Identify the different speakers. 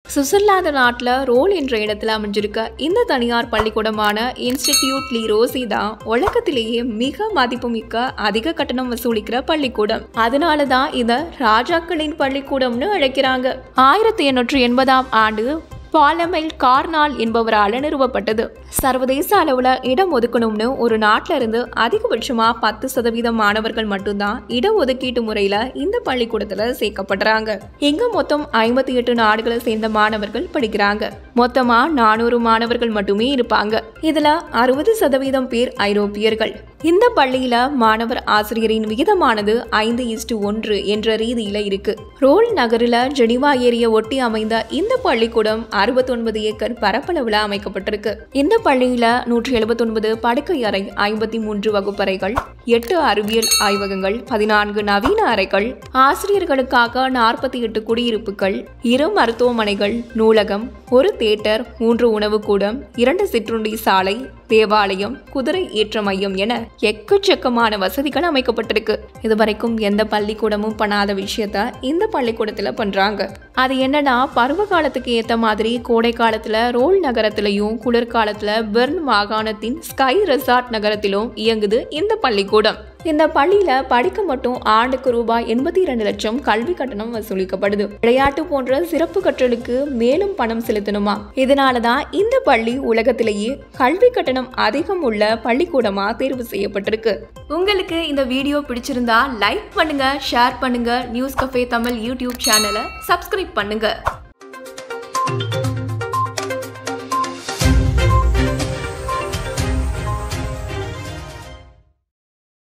Speaker 1: Switzerland நாட்டில் role என்ற இடத்துல அமைஞ்சிருக்க இந்த தனியார் பள்ளிக்கூடமான இன்ஸ்டிடியூட் ரோசி தான் உலகத்திலேயே மிக மதிப்புமிக்க அதிக கட்டணம் வசூலிக்கிற பள்ளிக்கூடம். அதனால தான் இதை ராஜாக்களின் பள்ளிக்கூடம்னு அழைக்கிறாங்க. 1880ஆம் ஆண்டு பாலமைல் கார்னால் என்பவரால் நிறுவப்பட்டது. சர்வதேச அளவுல இடம் ஒதுக்கணும்னு ஒரு நாட்டில இருந்து அதிகபட்சமா 10% மாணவர்கள் மட்டும்தான் இடஒதுக்கீட்டு முறையில இந்த பள்ளிக்கூடத்துல சேர்க்கப்படுறாங்க. இங்க மொத்தம் 58 நாடுகளை சேர்ந்த மாணவர்கள் படிக்கிறாங்க. மொத்தமா 400 மாணவர்கள் மட்டுமே இருப்பாங்க. இதுல 60% பேர் ஐரோப்பியர்கள். இந்த பள்ளியில மாணவர் ஆசிரியரின் விகிதமானது 5:1 என்ற ரீதியில இருக்கு. ரோல் நகரில ஜெனிவா ஏரியை ஒட்டி அமைந்த இந்த பள்ளிக்கூடம் 69 ஏக்கர் பரப்பளவுல அமைக்கப்பட்டிருக்கு. இந்த பள்ளியில 179 படுக்கை அறை, 53 வகுப்பறைகள், 8 அறிவியல் ஆய்வகங்கள், 14 நவீன அறைகள், ஆசிரியர்களுக்காக 48 குடியிருப்புகள், 2 மருத்துவமனைகள், நூலகம், 1 தியேட்டர், 3 உணவு கூடம், 2 சிற்றுண்டி சாலை, தேவாலயம், குதிரை ஏற்ற மையம் என எக்கச்சக்கமான வசதிகள் அமைக்கப்பட்டிருக்கு. இதுவரைக்கும் எந்த பள்ளிக்கூடமும் பண்ணாத விஷயத்த இந்த பள்ளிக்கூடத்துல பண்றாங்க. அது என்னன்னா, பருவ காலத்துக்கு ஏத்த மாதிரி கோடை காலத்துல ரோல் நகரத்திலையும் குளிர்காலத்துல பெர்ன் மாகாணத்தின் ஸ்கை ரெசார்ட் நகரத்திலும் இயங்குது இந்த பள்ளிக்கூடம். இந்த பள்ளியில படிக்க மட்டும் ஆண்டுக்கு ரூபாய் 82 லட்சம் கல்வி கட்டணம் வசூலிக்கப்படுது. விளையாட்டு போன்ற சிறப்பு கற்றலுக்கு மேலும் பணம் செலுத்தணுமா? இதனாலதான் இந்த பள்ளி உலகத்திலேயே கல்வி கட்டணம் அதிகம் உள்ள பள்ளிக்கூடமா தேர்வு செய்யப்பட்டிருக்கு. உங்களுக்கு இந்த வீடியோ பிடிச்சிருந்தா லைக் பண்ணுங்க, ஷேர் பண்ணுங்க, நியூஸ் கஃபே தமிழ் யூடியூப் சேனலை சப்ஸ்கிரைப் பண்ணுங்க.